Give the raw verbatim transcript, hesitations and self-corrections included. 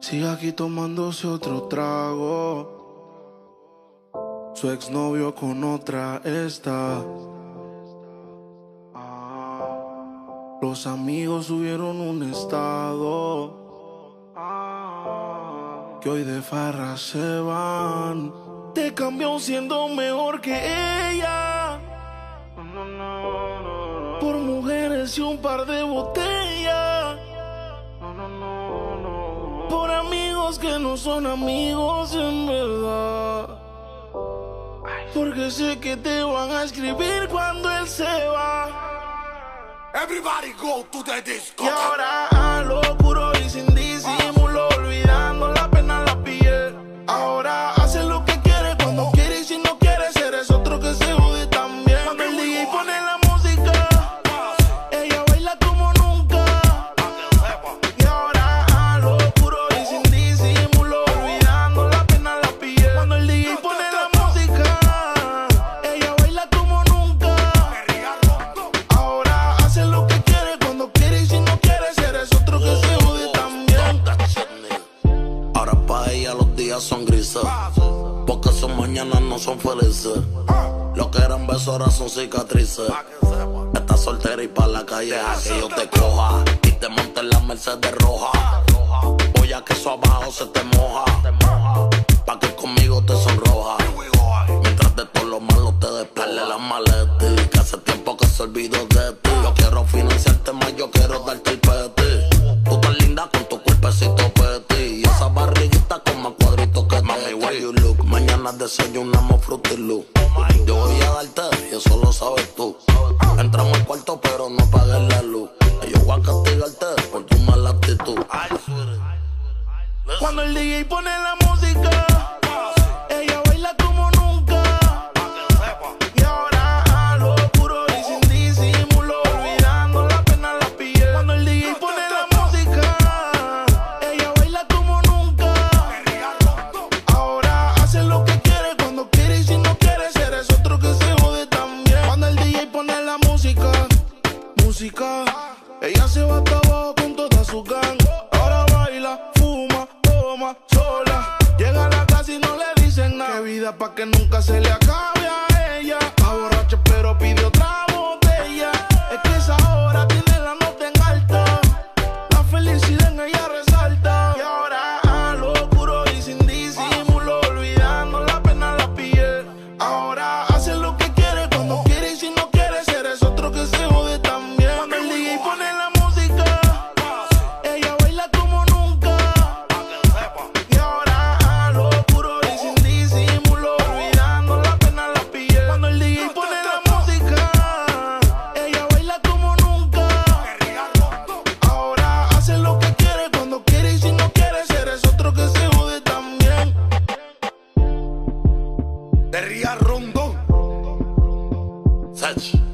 Sigue aquí tomándose otro trago. Su exnovio con otra está. Ah, los amigos subieron un estado. Ah, que hoy de farra se van. Te cambió siendo mejor que ella. Por mujeres y un par de botellas. Por amigos que no son amigos en verdad. Porque sé que te van a escribir cuando él se va. Everybody go to the disco. Y ahora a lo puro y sin disimulo, olvidando la pena en la piel. Ahora hace lo que quiere cuando quiere, y si no quiere ser es otro que se jode también. Cuando el D J pone la música, ella baila como nunca. Y ahora a lo puro y sin disimulo, olvidando la pena en la piel. Cuando el D J pone la música, ella baila como nunca. Ahora hace lo que quiere cuando quiere, y si no quiere ser es otro que se jode también. Ahora pa' ella los días son grises, porque sus mañanas no son felices. Lo que eran besos ahora son cicatrices. Estás soltera y pa' la calle a que yo te coja y te monte en la Mercedes roja. Voy a que eso abajo se te moja, pa' que conmigo te sonroja. Mientras de todo lo malo te despele las maletas, que hace tiempo que se olvidó de ti. Yo quiero financiarte más, yo quiero darte el peti. Tú tan linda con tu cuerpecito peti y esa barriguita con más cuadritos que mami, where you look. Mañana desayunamos Fruity Loop. Yo voy a darte y eso lo sabes tú. Entramos al cuarto pero no apagues la luz. Yo voy a castigarte por tu mala actitud. Cuando el D J pone la música, ella baila como nunca. Y ahora a lo puro y sin disimulo, olvidando la pena en la piel. Cuando el D J pone la música, ella baila como nunca. Ahora hace lo que quiere cuando quiere, y si no quiere ser es otro que se jode también. Cuando el D J pone la música, música, ella se va hasta abajo con toda su gang. Ahora baila, fuma, toma, sola. Llega a la casa y no le dicen nada. Qué vida pa' que nunca se le acabe a ella. Está borracha pero pide otra botella. Es que esa hora tiene la nota en alta. La felicidad en ella resalta. Y ahora a lo puro y sin disimulo, olvidando la pena en la piel. Ahora hace lo que quiere cuando quiere, y si no quiere ser es otro que se jode también. Cuando el D J pone la música, ella baila como nunca. Y ahora a lo puro y sin disimulo, olvidando la pena en la piel. Cuando el D J pone la música, ella baila como nunca. Ahora hace lo que quiere cuando quiere, y si no quiere ser es otro que se jode también. De Ría Rondón. Sech.